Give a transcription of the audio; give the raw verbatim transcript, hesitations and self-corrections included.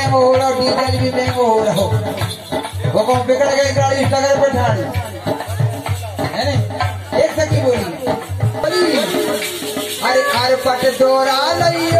महंगा हो रहा डीजल भी महंगा हो रहा हो वो कौन बिगड़ गई गाड़ी टगर पे ठाड़ी है नहीं एक सकी बोली बोली अरे अरे पट दोरा लइयो